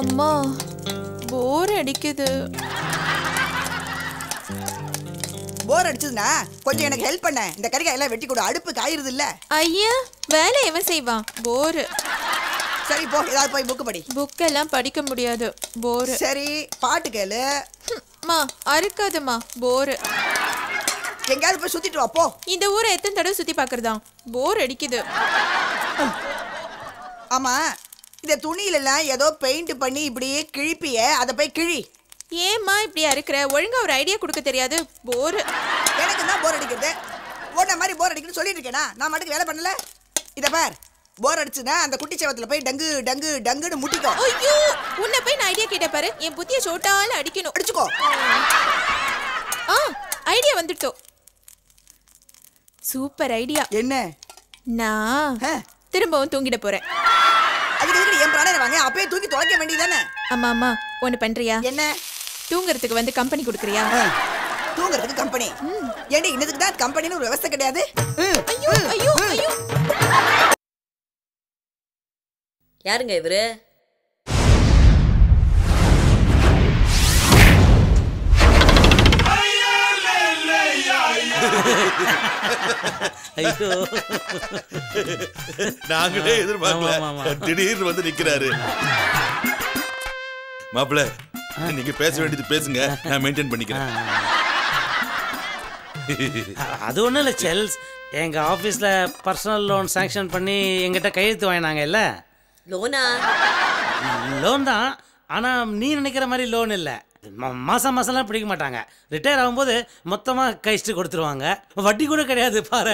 அம்மா போர் அடிக்குது. போர் அடிச்சதுனா கொஞ்சம் எனக்கு ஹெல்ப் பண்ண. இந்த கறிகாய் எல்லாம் வெட்டி கொடு, அடுப்பு காயிருது இல்ல. ஐயா வேலை எவன் செய்வான்? போர். சரி போ, ஏதாவது போய் புக் படி. புக் எல்லாம் படிக்க முடியாது, போர். சரி பாட்டு கேளு. மா அறுக்காதம்மா, போர். எங்கயாவது போய் சுத்திட்டு வா போ. இந்த ஊரை எத்தனை தடவை சுத்தி பாக்குறதா? போர் அடிக்குது. ஆமா, இந்த துணியில எல்லாம் ஏதோ பெயிண்ட் பண்ணி இப்படியே கிழிப்பியே, அதை போய் கிழி. ஏம்மா இப்படி அறுக்கிற? ஒழுங்கா ஒரு ஐடியா கொடுக்க தெரியாது, போர். எனக்கு தான் போர் அடிக்கிறது. உன்ன மாதிரி போர் அடிக்குன்னு சொல்லிட்டு இருக்கேனா? நான் மட்டும் வேலை பண்ணல. இத பார், போர் அடிச்சுனா அந்த குட்டி சேவத்துல போய் டங்கு டங்கு டங்குன்னு முட்டிக்கோ. ஐயோ, உன்னை போய் நான் ஐடியா கேட்ட பாரு. என் புத்திய சோட்டால அடிக்கணும். அடிச்சுக்கோ. ஐடியா வந்துட்டோம். Super idea. என்ன? நான் திரும்பவும் தூங்கிட போறேன். அதுக்கு எதுக்கு என் பிராணனை வாங்க? அப்பயே தூக்கி தொலைக்க வேண்டியதானே? அம்மா அம்மா ஒன்னு பண்றியா? என்ன? தூங்குறதுக்கு வந்து கம்பெனி கொடுக்குறியா? தூங்குறதுக்கு கம்பெனி? ஏண்டி இன்னதுக்கு தான் கம்பெனின்னு ஒரு விவசாய கிடையாது? ஐயோ ஐயோ ஐயோ. யாருங்க இவரு? ஐயோ, நாங்களே எதிர்பார்க்கல, திடீர்னு வந்து நிக்கிறாரு. மாப்பிள்ள, நீங்க பேச வேண்டியது பேசுங்க, நான் மெயின்டைன் பண்ணிக்கிறேன். அது ஒன்றும் இல்லை செல்ஸ், எங்கள் ஆஃபீஸில் பர்சனல் லோன் சாங்ஷன் பண்ணி எங்கிட்ட கையெழுத்து வாங்கினாங்க இல்லை? லோனா? லோன் தான், ஆனால் நீ நினைக்கிற மாதிரி லோன் இல்லை. மாதம் மாதம்லாம் பிடிக்க மாட்டாங்க. ரிட்டையர் ஆகும்போது மொத்தமாக கழிச்சிட்டு கொடுத்துருவாங்க. வட்டி கூட கிடையாது பாரு.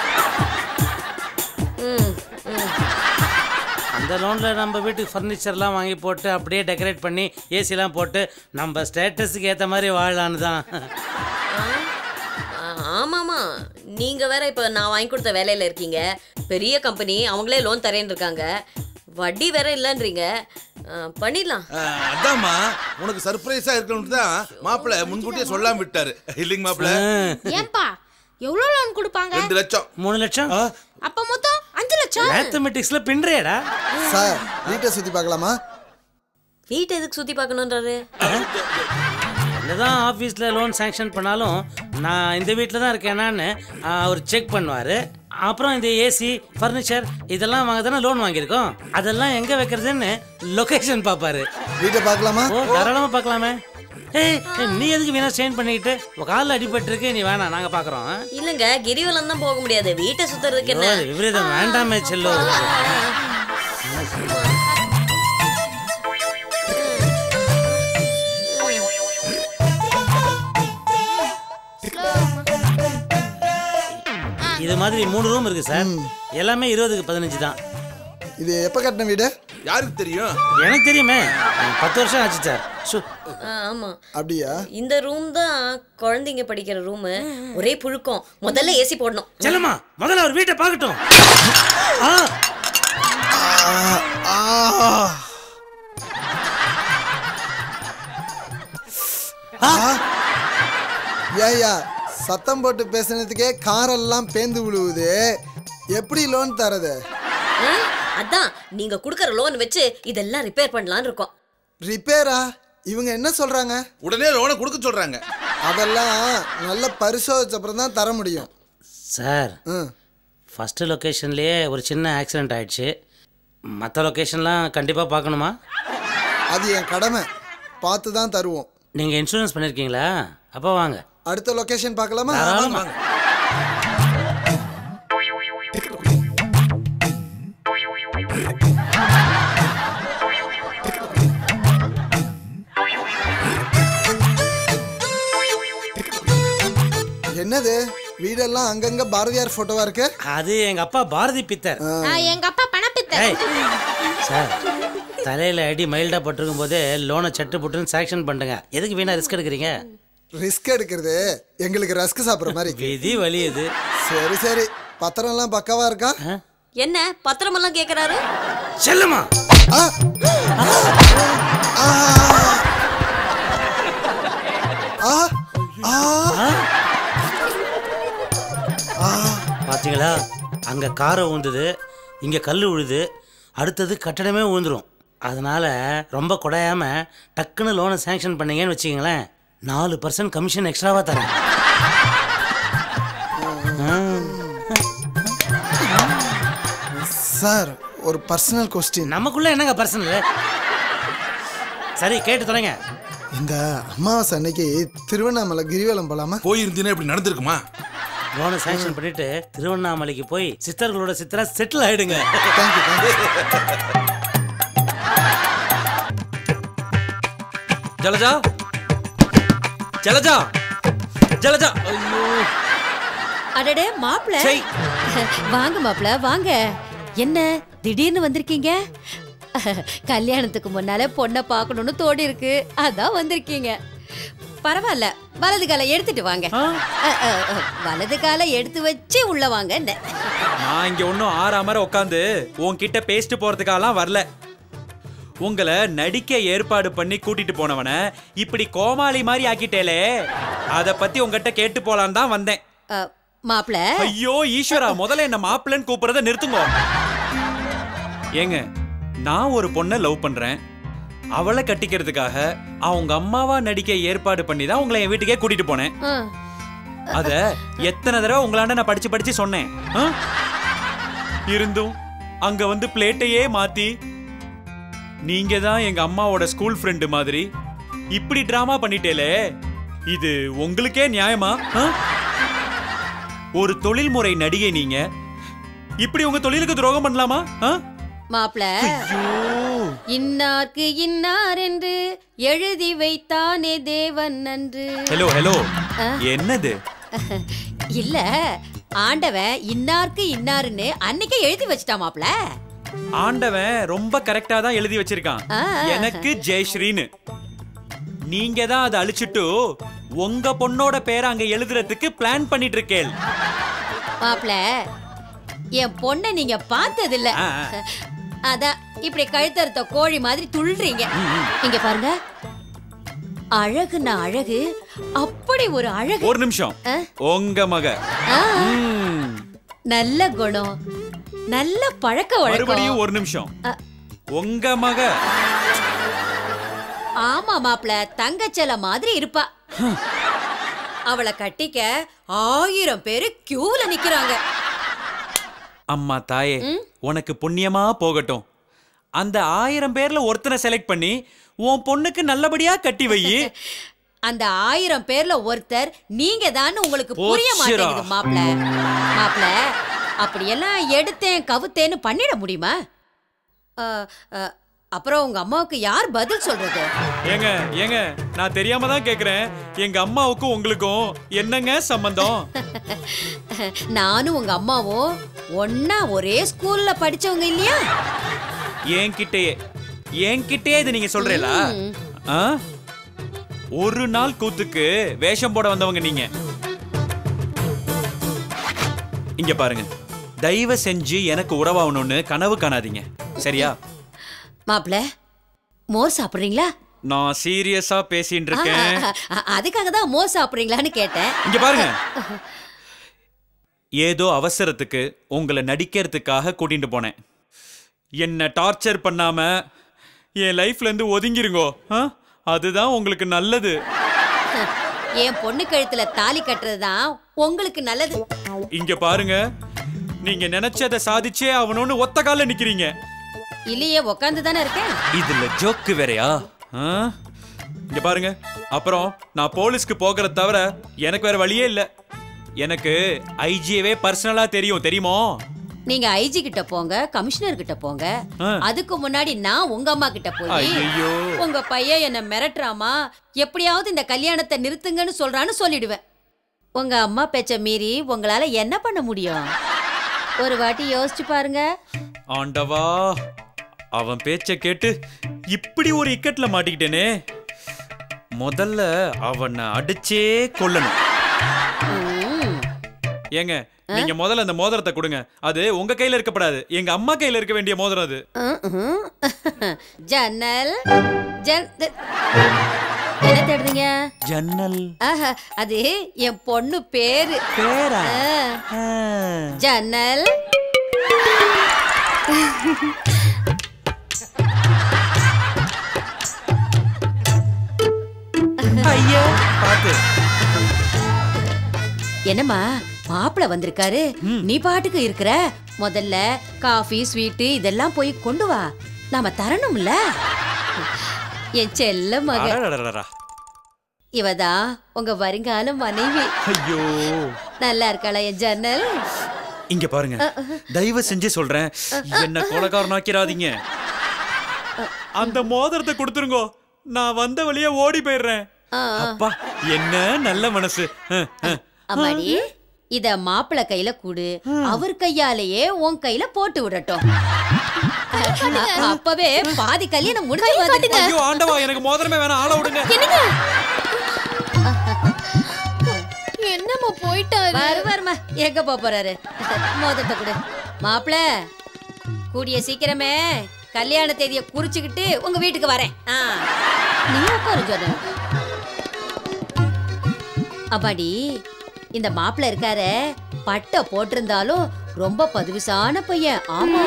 அந்த லோனில் நம்ம வீட்டுக்கு ஃபர்னிச்சர்லாம் வாங்கி போட்டு அப்படியே டெக்கரேட் பண்ணி ஏசிலாம் போட்டு நம்ம ஸ்டேட்டஸுக்கு ஏற்ற மாதிரி வாழலான்னு தான். ஆமாம்மா, நீங்கள் வேற இப்போ நான் வாங்கி கொடுத்த வேலையில் இருக்கீங்க. பெரிய கம்பெனி, அவங்களே லோன் தரேன்னு இருக்காங்க. வட்டி வேற இல்லைன்றீங்க. பண்ணிடலாம். அதாம்மா, உனக்கு சர்ப்ரைஸா இருக்கணும்னு தான் மாப்பிள்ள முன்கூட்டியே சொல்லாம விட்டாரு இல்லைங்க மாப்பிள்ள? ஏன்பா எவ்வளவு லோன் கொடுப்பாங்க? 2 லட்சம். 3 லட்சம். அப்ப மொத்தம் 5 லட்சம். மேத்தமெட்டிக்ஸ்ல பின்றேடா சார். வீட்டை சுத்தி பார்க்கலாமா? வீட்டை எதுக்கு சுத்தி பார்க்கணுன்றாரு? என்னதான் ஆஃபீஸில் லோன் சாங்ஷன் பண்ணாலும் நான் இந்த வீட்டில் தான் இருக்கேனான்னு அவர் செக் பண்ணுவார். அப்புறம் இந்த ஏசி ஃபர்னிச்சர் இதெல்லாம் வாங்க தானே லோன் வாங்கியிருக்கோம், அதெல்லாம் எங்கே வைக்கிறதுன்னு லொக்கேஷன் பார்ப்பாரு. வீட்டை பார்க்கலாமா? ஓ தாராளமாக பார்க்கலாமே. ஏய், நீ எதுக்கு வீணா ஸ்ட்ரெயின் பண்ணிக்கிட்டு? காலில் அடிபட்டுருக்கு, நீ வேணாம், நாங்கள் பார்க்குறோம். இல்லைங்க, கிரிவலம் தான் போக முடியாது, வீட்டை சுற்றுறதுக்கு என்ன? விபரீதம் வேண்டாமே செல்லோ. இது மாதிரி 3 ரூம் இருக்கு சார். எல்லாமே 20க்கு 15 தான். இது எப்போ கட்டின வீடு? யாருக்கு தெரியும்? எனக்கு தெரியுமே, 10 வருஷம் ஆச்சு சார். ஆமா. அப்படியா? இந்த ரூம் தான் குழந்தைங்க படிக்கிற ரூம். ஒரே புழுக்கம். முதல்ல ஏசி போடணும். செல்லம்மா, முதல்ல அவர் வீட்டை பார்க்கட்டும். ஏயா சத்தம் போட்டு பேசுனதுக்கே காரெல்லாம் பேந்து விழுவுது. எப்படி லோன் தரது? அதான் நீங்க குடுக்கற லோன் வச்சு இதெல்லாம் ரிப்பேர் பண்ணலாம்னு இருக்கோம். ரிப்பேரா? இவங்க என்ன சொல்றாங்க? உடனே லோனை கொடுக்க சொல்றாங்க. அதெல்லாம் நல்ல பரிசோதிச்ச அப்புறம் தான் தர முடியும் சார். ஃபர்ஸ்ட் லொக்கேஷன்லயே ஒரு சின்ன ஆக்சிடென்ட் ஆயிடுச்சு. மற்ற லொக்கேஷன்லாம் கண்டிப்பாக பார்க்கணுமா? அது என் கடமை, பார்த்து தான் தருவோம். நீங்கள் இன்சூரன்ஸ் பண்ணியிருக்கீங்களா? அப்போ வாங்க, அடுத்த லொகேஷன் பார்க்கலாமா? என்னது வீடெல்லாம் அங்கங்க பாரதியார் போட்டோவா இருக்கு? அது எங்க அப்பா பாரதி பித்தர். எங்க அப்பா பணப்பித்தர். சார், தலையில அடி மைல்டா பட்டிருக்கும் போதே லோனை சட்டு புட்டுன்னு சாங்ஷன் பண்ணுங்க. எதுக்கு வீணா ரிஸ்க் எடுக்கிறீங்க? ரிஸ்க் எடுக்கிறது எங்களுக்கு ரஸ்க் சாப்பிட்ற மாதிரி. விதி வலி இது. சரி சரி, பத்திரம் எல்லாம் பக்காவா இருக்கா? என்ன பத்திரம் எல்லாம் கேக்குறாரு? செல்லுமா, பாத்தீங்களா? அங்க காரை ஊந்துது, இங்க கல்லு விழுது, அடுத்தது கட்டடமே ஊந்துரும். அதனால ரொம்ப குடையாம டக்குன்னு லோனை சேங்ஷன் பண்ணீங்கன்னு வச்சுக்கங்களேன், 4% கமிஷன் எக்ஸ்ட்ராவா தரேன். சார் ஒரு பர்சனல் கொஸ்டின். நமக்குள்ள என்னங்க பர்சனல்? சரி கேட்டு தொலைங்க. இந்த அமாவாசை அன்னைக்கு திருவண்ணாமலை கிரிவலம் போலாமா? போயிருந்தீங்கன்னா இப்படி நடந்திருக்குமா? லோனை சேங்ஷன் பண்ணிட்டு திருவண்ணாமலைக்கு போய் சித்தர்களோட சித்தரா செட்டில் ஆயிடுங்க. Thank you thank you. ஜலஜா ஜலஜா ஜலஜா, ஐயோ அடடே மாப்பிள, வாங்க மாப்பிள வாங்க. என்ன திடீர்னு வந்திருக்கீங்க? கல்யாணத்துக்கு முன்னால பொண்ணை பார்க்கணும்னு தோடி இருக்கு, அதான் வந்திருக்கீங்க. பரவாயில்ல, வலது காலை எடுத்துட்டு வாங்க. வலது காலை எடுத்து வச்சு உள்ள வாங்க. நான் இங்க ஒன்னும் ஆறாமற உட்காந்து உன்கிட்ட பேசிட்டு போறதுக்காலாம் வரல. உங்களை நடிக்க ஏற்பாடு பண்ணி கூட்டிட்டு போனவன இப்படி கோமாளி மாதிரி ஆக்கிட்டேலே, அத பத்தி உங்ககிட்ட கேட்டு போலான்னு தான் வந்தேன். மாப்பிள, ஐயோ ஈஸ்வரா, முதல்ல என்ன மாப்பிள்ளன்னு கூப்பிடுறத நிறுத்துங்க. ஏங்க, நான் ஒரு பொண்ணை லவ் பண்றேன். அவளை கட்டிக்கிறதுக்காக அவங்க அம்மாவா நடிக்க ஏற்பாடு பண்ணி தான் உங்களை என் வீட்டுக்கே கூட்டிட்டு போனேன். அத எத்தனை தடவை உங்களாண்ட நான் படிச்சு படிச்சு சொன்னேன். இருந்தும் அங்க வந்து பிளேட்டையே மாத்தி, நீங்க தான் எங்க அம்மாவோட ஸ்கூல் ஃப்ரெண்டு மாதிரி இப்படி டிராமா பண்ணிட்டேலே, இது உங்களுக்கே நியாயமா? ஒரு தொழில்முறை நடிகை நீங்க, இப்படி உங்க தொழிலுக்கு துரோகம் பண்ணலாமா? மாப்பிள, இன்னார்க்கு இன்னார் என்று எழுதி வைத்தானே தேவன் நன்று. ஹலோ ஹலோ, என்னது? இல்ல, ஆண்டவன் இன்னார்க்கு இன்னாருன்னு அன்னைக்கே எழுதி வச்சிட்டா மாப்பிள. ஆண்டவன் ரொம்ப கரெக்டா தான் எழுதி வச்சிருக்கான், எனக்கு ஜெயஸ்ரீன்னு. நீங்க தான் அதை அழிச்சிட்டு உங்க பொண்ணோட பேரை அங்க எழுதுறதுக்கு பிளான் பண்ணிட்டு இருக்கேன். மாப்பிள, என் பொண்ணை நீங்க பார்த்தது இல்ல, அதான் இப்படி கழுத்தறுத்த கோழி மாதிரி துள்றீங்க. இங்க பாருங்க, அழகுனா அழகு, அப்படி ஒரு அழகு. ஒரு நிமிஷம், உங்க மக நல்ல குணம், நல்ல பழக்க வழக்கம். மறுபடியும் ஒரு நிமிஷம், உங்க மக. ஆமா மாப்பிள, தங்கச்சல மாதிரி இருப்பா. அவளை கட்டிக்க 1000 பேரு கியூல நிக்கிறாங்க. அம்மா தாயே, உனக்கு புண்ணியமா போகட்டும். அந்த 1000 பேர்ல ஒருத்தனை செலக்ட் பண்ணி உன் பொண்ணுக்கு நல்லபடியா கட்டி வை. அந்த 1000 பேர்ல ஒருத்தர் நீங்க தான். உங்களுக்கு புரிய மாட்டேங்குது மாப்பிள. மாப்பிள, அப்படியெல்லாம் எடுத்தேன் கவுத்தேன்னு பண்ணிட முடியுமா? அப்புறம் உங்க அம்மாவுக்கு யார் பதில் சொல்றது? ஏங்க ஏங்க, நான் தெரியாம தான் கேக்குறேன், எங்க அம்மாவுக்கும் உங்களுக்கும் என்னங்க சம்பந்தம்? நானும் உங்க அம்மாவும் ஒன்னா ஒரே ஸ்கூல்ல படிச்சவங்க இல்லையா? என்கிட்டயே இது நீங்க சொல்றீங்களா? ஒரு நாள் கூத்துக்கு வேஷம் போட வந்தவங்க நீங்க. இங்க பாருங்க, தயவு செஞ்சு எனக்கு உறவாகணும்னு கனவு காணாதீங்க, சரியா? மாப்பிள, மோர் சாப்பிடுறீங்களா? நான் சீரியஸா பேசிட்டு இருக்கேன். அதுக்காக தான் மோர் சாப்பிடுறீங்களான்னு கேட்டேன். இங்க பாருங்க, ஏதோ அவசரத்துக்கு உங்களை நடிக்கிறதுக்காக கூட்டிட்டு போனேன். என்ன டார்ச்சர் பண்ணாம என் லைஃப்ல இருந்து ஒதுங்கிருங்கோ, அதுதான் உங்களுக்கு நல்லது. என் பொண்ணு கழுத்துல தாலி கட்டுறதுதான் உங்களுக்கு நல்லது. இங்க பாருங்க, நீங்க நினைச்சதை சாதிச்சே ஆகணும்னு ஒத்த கால நிக்கிறீங்க. இல்லையே, உக்காந்து தானே இருக்கேன். இதுல ஜோக்கு வேறையா? இங்க பாருங்க, அப்புறம் நான் போலீஸ்க்கு போகிறத தவிர எனக்கு வேற வழியே இல்ல. எனக்கு ஐஜியவே பர்சனலா தெரியும், தெரியுமோ? நீங்க ஐஜி கிட்ட போங்க, கமிஷனர் கிட்ட போங்க. அதுக்கு முன்னாடி நான் உங்க அம்மா கிட்ட போய், உங்க பையன் என்ன மிரட்டுறாமா, எப்படியாவது இந்த கல்யாணத்தை நிறுத்துங்கன்னு சொல்றான்னு சொல்லிடுவேன். உங்க அம்மா பேச்ச மீறி உங்களால என்ன பண்ண முடியும்? ஒரு வாட்டி யோசிச்சு பாருங்க. ஆண்டவா, அவன் பேச்ச கேட்டு இப்படி ஒரு இக்கட்ல மாட்டிக்கிட்டேனே. முதல்ல அவனை அடிச்சே கொல்லணும். ஏங்க, நீங்க முதல்ல அந்த மோதிரத்தை கொடுங்க. அது உங்க கையில இருக்கப்படாது, எங்க அம்மா கையில இருக்க வேண்டிய மோதிரம் அது. ஜன்னல் என்ன தேடுறீங்க? ஜன்னல். அது என் பொண்ணு பேரு. பேரா? ஜன்னல். நிறுத்து. என்னம்மா மாப்பிள வந்திருக்காரு, நீ பாட்டுக்கு இருக்கிற? முதல்ல காஃபி ஸ்வீட்டு இதெல்லாம் போய் கொண்டு வா, நாம தரணும்ல. என் செல்ல மக அடடடடடா. இவதான் உங்க வருங்கால மனைவி. ஐயோ, நல்லா இருக்காளா என் ஜன்னல்? இங்க பாருங்க, தயவு செஞ்சு சொல்றேன், என்ன கொலைகாரனாக்கிறாதீங்க. அந்த மோதிரத்தை கொடுத்துருங்கோ, நான் வந்த வழியா ஓடி போயிடுறேன். அப்பா என்ன நல்ல மனசு. அம்மாடி, இத மாப்பிள கையில கூடு, அவர் கையாலேயே உன் கையில போட்டு விடட்டும். அப்பவே பாதி கல்யாணம் முடிஞ்சு வந்துடுங்க. ஐயோ ஆண்டவா, எனக்கு மோதிரமே வேணாம், ஆள விடுங்க. என்னம்மா போயிட்டாரு? வருமா, எங்க போறாரு? மோதிரத்தை கொடு மாப்பிள. கூடிய சீக்கிரமே கல்யாண தேதியை குறிச்சுக்கிட்டு உங்க வீட்டுக்கு வரேன். நீ உட்காரு ஜோதன். அப்பாடி, இந்த மாப்பிள இருக்காரு, பட்டை போட்டிருந்தாலும் ரொம்ப பதுவிசான பையன். ஆமா,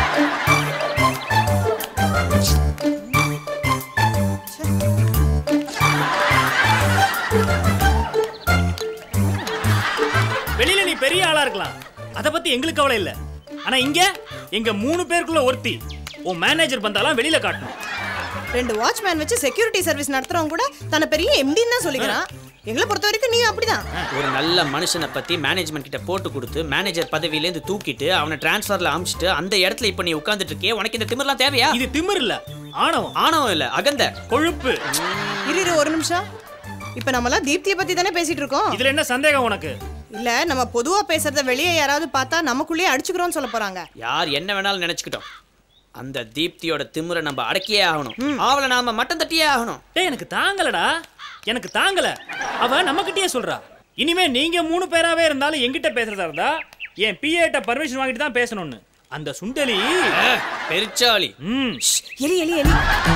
வெளியில நீ பெரிய ஆளா இருக்கலாம், அத பத்தி எங்களுக்கு கவலை இல்ல. ஆனா இங்க எங்க 3 பேருக்குள்ள ஒருத்தி உன் மேனேஜர் வந்தாலும் வெளியில காட்டணும். 2 வாட்ச்மேன் வச்சு செக்யூரிட்டி சர்வீஸ் நடத்துறவங்க கூட தன்னை பெரிய எம்டின்னு தான் சொல்லிக்கிறான். எங்களை பொறுத்த வரைக்கும் நீ அப்படிதான். ஒரு நல்ல மனுஷனை பத்தி மேனேஜ்மெண்ட் கிட்ட போட்டு கொடுத்து மேனேஜர் பதவியிலேருந்து தூக்கிட்டு அவனை டிரான்ஸ்ஃபர்ல அமிச்சிட்டு அந்த இடத்துல இப்ப நீ உட்கார்ந்துட்டு இருக்கியே, உனக்கு இந்த திமிர்லாம் தேவையா? இது திமிர் இல்ல, ஆணவம். ஆணவம் இல்ல, அகந்த கொழுப்பு. இரு ஒரு நிமிஷம். இப்ப நம்மலாம் தீப்தியை பத்தி தானே பேசிட்டு இருக்கோம். இதுல என்ன சந்தேகம் உனக்கு? இல்ல, நம்ம பொதுவா பேசுறத வெளியே யாராவது பார்த்தா நமக்குள்ளேயே அடிச்சுக்கிறோம்னு சொல்ல போறாங்க. யார் என்ன வேணாலும் நினைச்சுக்கிட்டோம், அந்த தீப்தியோட திமிரை நம்ம அடக்கியே ஆகணும். அவளை நாம மட்டம் தட்டியே ஆகணும். டேய், எனக்கு தாங்கலடா, எனக்கு தாங்கல. அவ நம்ம கிட்டயே சொல்றா, இனிமே நீங்க 3 பேராவே இருந்தாலும் எங்கிட்ட பேசுறதா இருந்தா என் பிஏட்ட பர்மிஷன் வாங்கிட்டு தான் பேசணும்னு. அந்த சுண்டலி பெருச்சாளி. எலி எலி எலி.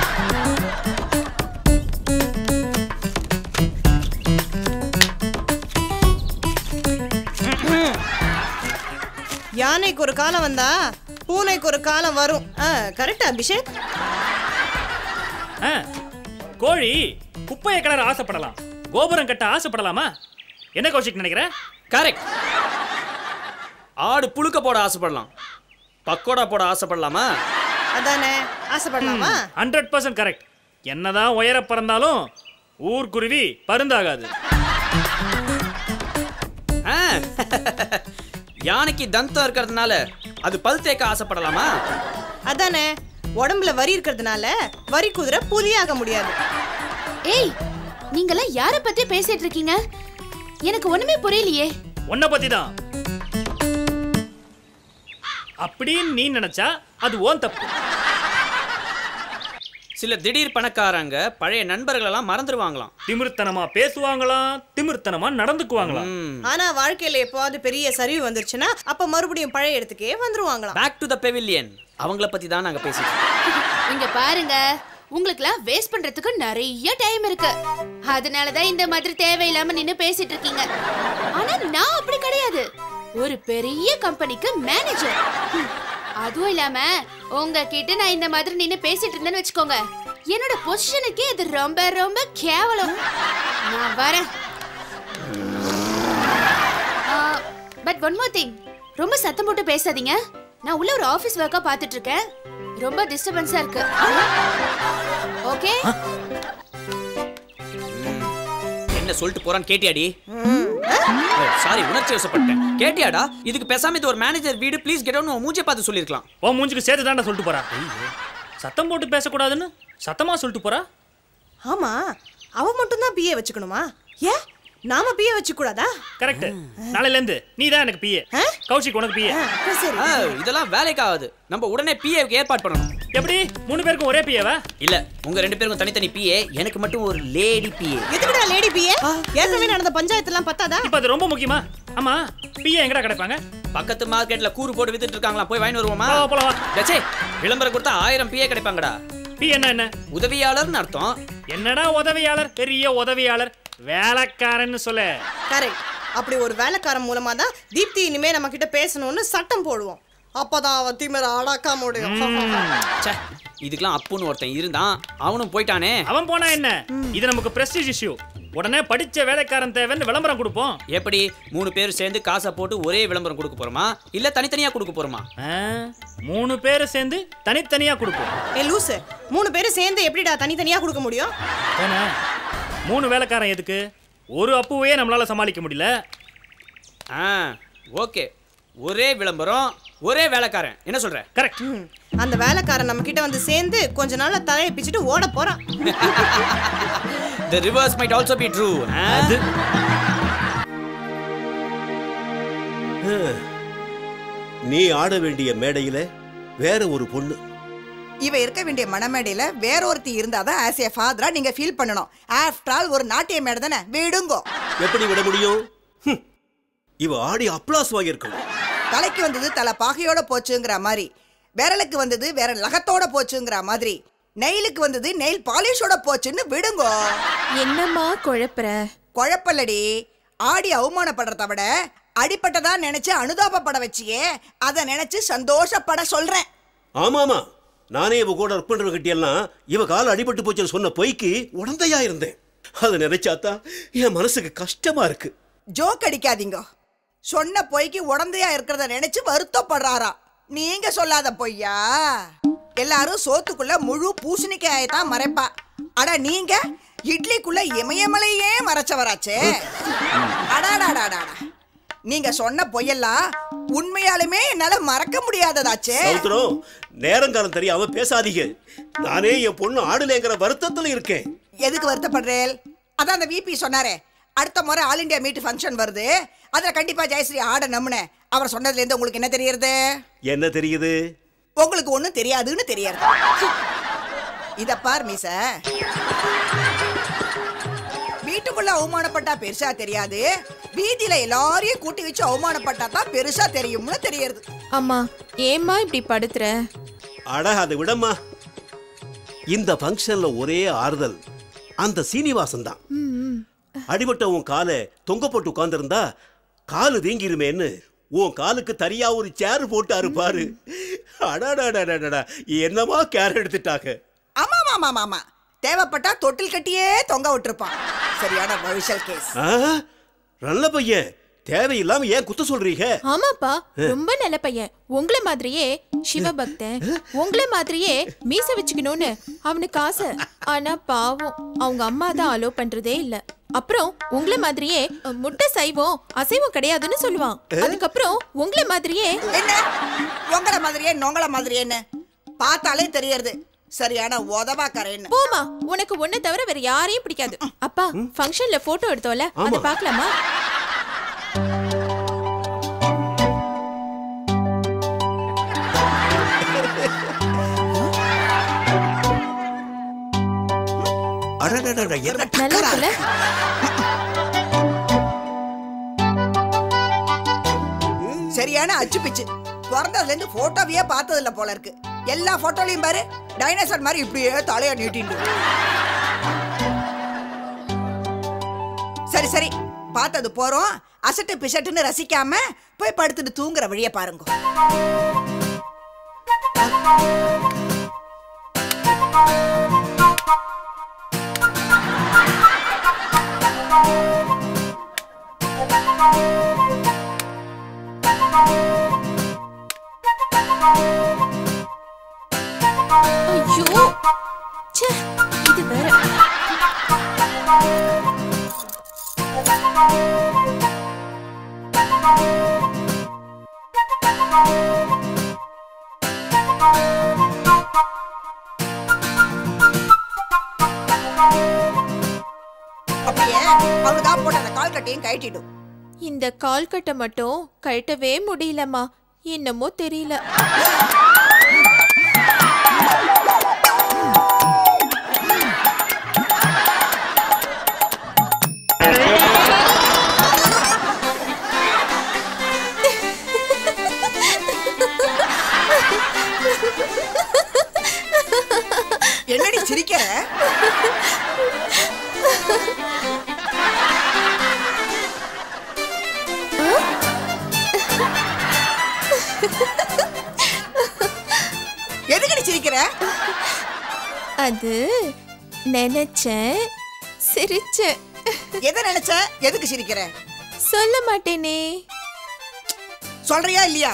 யானைக்கு ஒரு காலம் வந்தா பூனைக்கு ஒரு காலம் வரும். கரெக்டா அபிஷேக்? கோழி குப்பையை கிளற ஆசைப்படலாம், கோபுரம் கட்ட ஆசைப்படலாமா? என்ன கௌஷிக் நினைக்கிற? கரெக்ட். ஆடு புழுக்க போட ஆசைப்படலாம், பக்கோடா போட ஆசைப்படலாமா? அதானே, ஆசைப்படலாமா? 100% கரெக்ட். என்னதான் உயர பறந்தாலும் ஊர்க்குருவி பருந்தாகாது. யானைக்கு தந்தம் இருக்கிறதுனால அது பல் தேக்க ஆசைப்படலாமா? அதானே, உடம்புல வரி இருக்கிறதுனால வரி குதிரை புலியாக முடியாது. ஏய், நீங்கெல்லாம் யார பத்தி பேசிட்டு இருக்கீங்க? எனக்கு ஒண்ணுமே புரியலையே. உன்னை பத்தி தான். அப்படின்னு நீ நினைச்சா அது ஓன் தப்பு. சில திடீர் பணக்காரங்க பழைய நண்பர்கள் எல்லாம் மறந்துடுவாங்களாம். திமிர்த்தனமா பேசுவாங்களாம், திமிர்த்தனமா நடந்துக்குவாங்களாம். ஆனா வாழ்க்கையில எப்போது பெரிய சரிவு வந்துருச்சுன்னா அப்ப மறுபடியும் பழைய இடத்துக்கே வந்துருவாங்களாம். Back to the pavilion. அவங்கள பத்தி தான் நாங்க பேசிட்டோம். இங்க பாருங்க, உங்களுக்குலாம் வேஸ்ட் பண்றதுக்கு நிறைய டைம் இருக்கு. அதனாலதான் இந்த மாதிரி தேவையில்லாம நின்னு பேசிட்டு இருக்கீங்க. ஆனா நான் அப்படி கிடையாது, ஒரு பெரிய கம்பெனிக்கு மேனேஜர். அதுவும் இல்லாம உங்ககிட்ட நான் இந்த மாதிரி நின்னு பேசிட்டு இருந்தேன்னு வச்சுக்கோங்க, என்னோட பொசிஷனுக்கே இது ரொம்ப ரொம்ப கேவலம். நான் வரேன். பட் ஒன் மோர் திங், ரொம்ப சத்தம் போட்டு பேசாதீங்க. நான் உள்ள ஒரு ஆபீஸ் ஒர்க்கா பாத்துட்டு இருக்கேன், ரொம்ப டிஸ்டர்பன்ஸா இருக்கு. ஓகே? என்ன சொல்லிட்டு போறான்னு கேட்டியாடி? சாரி, உணர்ச்சி வசப்பட்டேன். கேட்டியாடா? இதுக்கு பேசாம இது ஒரு மேனேஜர் வீடு, ப்ளீஸ் கெட் டவுன் மூஞ்சியை பார்த்து சொல்லிருக்கலாம். ஓ மூஞ்சிக்கு சேர்த்து தான்டா சொல்லிட்டு போறா. சத்தம் போட்டு பேசக்கூடாதுன்னு சத்தமா சொல்லிட்டு போறா. ஆமா, அவ மட்டும் தான் பிஏ வச்சுக்கணுமா? ஏன் நாம பிஏ வச்சு கூடாதா? கரெக்ட். நாளையில இருந்து நீ தான் எனக்கு பிஏ, கௌஷிக் உனக்கு பிஏ. சரி, இதெல்லாம் வேலைக்கு ஆகாது. நம்ம உடனே பிஏக்கு ஏற்பாடு பண்ணணும். எப்படி 3 பேருக்கும் ஒரே பிஏவா? இல்ல, உங்க 2 பேருக்கும் தனித்தனி பிஏ, எனக்கு மட்டும் ஒரு லேடி பிஏ. எதுக்குடா லேடி பிஏ? ஏற்கனவே நடந்த பஞ்சாயத்து எல்லாம் பத்தாதா? இப்போ அது ரொம்ப முக்கியமா? ஆமா, பிஏ எங்கடா கிடைப்பாங்க? பக்கத்து மார்க்கெட்ல கூறு போட்டு வித்துட்டு இருக்காங்களா, போய் வாங்கி வருவோமா? போலாம் வா. டச்சே, விளம்பரம் கொடுத்தா 1000 பிஏ கிடைப்பாங்கடா. பி என்ன? உதவியாளர்னு அர்த்தம். என்னடா உதவியாளர்? பெரிய உதவியாளர், வேலைக்காரன்னு சொல்லு. கரெக்ட். அப்படி ஒரு வேலைக்காரன் மூலமா தான் தீப்தி இனிமே நம்ம கிட்ட பேசணும்னு சட்டம் போடுவோம். அப்பதான் அவன் திமிர அடக்க முடியும். இதுக்கெல்லாம் அப்புன்னு ஒருத்தன் இருந்தான், அவனும் போயிட்டானே. அவன் போனா என்ன? இது நமக்கு பிரஸ்டீஜ் இஷ்யூ. உடனே படிச்ச வேலைக்காரன் தேவைன்னு விளம்பரம் கொடுப்போம். எப்படி 3 பேர் சேர்ந்து காசை போட்டு ஒரே விளம்பரம் கொடுக்க போறோமா இல்ல தனித்தனியா கொடுக்க போறோமா? 3 பேர் சேர்ந்து தனித்தனியா கொடுப்போம். லூசு, 3 பேரும் சேர்ந்து எப்படிடா தனித்தனியா கொடுக்க முடியும்? 3 வேலைக்காரன் எதுக்கு? ஒரு அப்புவையே நம்மளால சமாளிக்க முடியல. ஓகே, ஒரே விளம்பரம் ஒரே வேலைக்காரன், என்ன சொல்ற? கரெக்ட். அந்த வேலைக்காரன் நம்ம கிட்ட வந்து சேர்ந்து கொஞ்ச நாள்ல தலையை பிச்சுட்டு ஓட போறான். The reverse might also be true. நீ ஆட வேண்டிய மேடையில வேற ஒரு பொண்ணு, இவ இருக்க வேண்டிய மணமேடையில வேற ஒருத்தி இருந்தாதான் ஆஸ் ஏ ஃபாதரா நீங்க ஃபீல் பண்ணணும். ஆஃப்டர் ஆல் ஒரு நாட்டிய மேடை தானே, விடுங்கோ. எப்படி விட முடியும்? இவ ஆடி அப்ளாஸ் வாங்கியிருக்கணும். தலைக்கு வந்தது தலை பாகையோட போச்சுங்கிற மாதிரி, விரலுக்கு வந்தது வேற லகத்தோட போச்சுங்கிற மாதிரி, நெயிலுக்கு வந்தது நெயில் பாலிஷோட போச்சுன்னு விடுங்கோ. என்னம்மா குழப்பற? குழப்பல்லடி, ஆடி அவமானப்படுறத விட அடிப்பட்டதா நினைச்சு அனுதாபப்பட வச்சியே, அதை நினைச்சு சந்தோஷப்பட சொல்றேன். ஆமாமா, நானே இவ கூட ஒர்க் பண்ற கட்டியெல்லாம் இவ கால அடிபட்டு போச்சுன்னு சொன்ன பொய்க்கு உடந்தையா இருந்தேன். அதை நினைச்சாத்தான் என் மனசுக்கு கஷ்டமா இருக்கு. ஜோக் அடிக்காதீங்க. சொன்ன பொய்க்கு உடந்தையா இருக்கிறத நினைச்சு வருத்தப்படுறாரா? நீங்க சொல்லாத பொய்யா? எல்லாரும் சோத்துக்குள்ள முழு பூசணிக்காயத்தான் மறைப்பா. அட நீங்க இட்லிக்குள்ள இமயமலையே மறைச்சவராச்சே. அடாடாடாடா, நீங்க சொன்ன பொய்யெல்லாம் உண்மையாலுமே என்னால மறக்க முடியாததாச்சே. நேரங்காலம் தெரியாம பேசாதீங்க. நானே என் பொண்ணு ஆடலைங்கிற வருத்தத்துல இருக்கேன். எதுக்கு வருத்தப்படுறேன்? அதான் அந்த விபி சொன்னாரே, அடுத்த முறை ஆல் இண்டியா மீட் ஃபங்க்ஷன் வருது, அதுல கண்டிப்பா ஜெயஸ்ரீ ஆட நம்புன. அவர் சொன்னதுல இருந்து உங்களுக்கு என்ன தெரியுது? என்ன தெரியுது? உங்களுக்கு ஒண்ணும் தெரியாதுன்னு தெரியாது. இத பார் மீச, வீட்டுக்குள்ள அவமானப்பட்டா பெருசா தெரியாது, வீதியில எல்லாரையும் கூட்டி வச்சு அவமானப்பட்டா தான் பெருசா தெரியும்னு தெரியுது. அம்மா ஏம்மா இப்படி படுத்துற? அட அதை விடம்மா. இந்த ஃபங்க்ஷன்ல ஒரே ஆறுதல் அந்த சீனிவாசன் தான். அடிபட்ட உன் காலை தொங்க போட்டு உட்கார்ந்திருந்தா காலு வீங்கிருமேன்னு உன் காலுக்கு தனியா ஒரு சேர் போட்டு அறுப்பாரு. அடாடாடாடாடா, என்னமா கேர் எடுத்துட்டாங்க. ஆமா ஆமா ஆமா, தேவைப்பட்டா தொட்டில் கட்டியே தொங்க விட்டுருப்பான். சரியான வழிசல் கேஸ். நல்ல பையன், தேவையில்லாம ஏன் குத்த சொல்றீங்க? ஆமாப்பா, ரொம்ப நல்ல பையன். உங்களை மாதிரியே சிவபக்தன், உங்களை மாதிரியே மீச வச்சுக்கணும்னு அவனுக்கு ஆசை. ஆனா பாவம், அவங்க அம்மா தான் அலோ பண்றதே இல்ல. அப்புறம் உங்களை மாதிரியே முட்டை சைவம் அசைவம் கிடையாதுன்னு சொல்லுவான். அதுக்கப்புறம் உங்களை மாதிரியே என்ன, உங்களை மாதிரியே நொங்கள மாதிரியேன்னு பார்த்தாலே தெரியறது. சரியான உதவாக்கறேன்னு. போமா, உனக்கு ஒண்ணு தவிர வேற யாரையும் பிடிக்காது. அப்பா, ஃபங்க்ஷன்ல போட்டோ எடுத்தோம்ல, அத பார்க்கலாமா? சரியான அச்சு பிச்சு. பிறந்ததுல இருந்து போட்டோவையே பார்த்ததில்ல போல இருக்கு. எல்லா போட்டோலையும் பாரு, டைனோசர் மாதிரி இப்படியே தலைய நீட்டிண்டு. சரி சரி, பார்த்தது போறோம். அசட்டு பிசட்டுன்னு ரசிக்காம போய் படுத்துட்டு தூங்குற வழிய பாருங்க. ஐயோ, ச்சே, இது வேற. அப்படியே அவனுக்கா போட்ட அந்த கால் கட்டையும் கழட்டிடும். இந்த கால் கட்டை மட்டும் கழட்டவே முடியலம்மா. என்னமோ தெரியல. என்னடி சிரிக்கிற? எதுக்கடி சிரிக்கிற? அது நினைச்சேன், சிரிச்சேன். எதை நினைச்ச? எதுக்கு சிரிக்கிற? சொல்ல மாட்டேனே. சொல்றியா இல்லையா?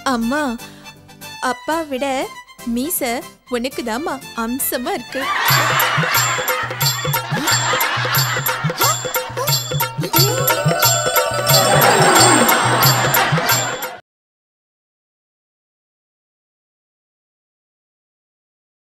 அம்மா, அப்பா விட மீச உனக்கு தாம்மா அம்சமா இருக்கு.